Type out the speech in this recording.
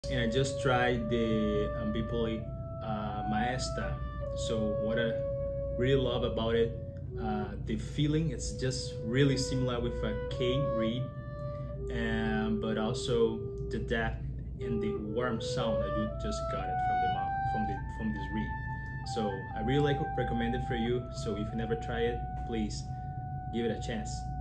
And I just tried the AMBIPOLY Maesta. So what I really love about it, the feeling, it's just really similar with a cane reed, but also the depth and the warm sound that you just got it from the mouth, from this reed. So I really recommend it for you. So if you never try it, please give it a chance.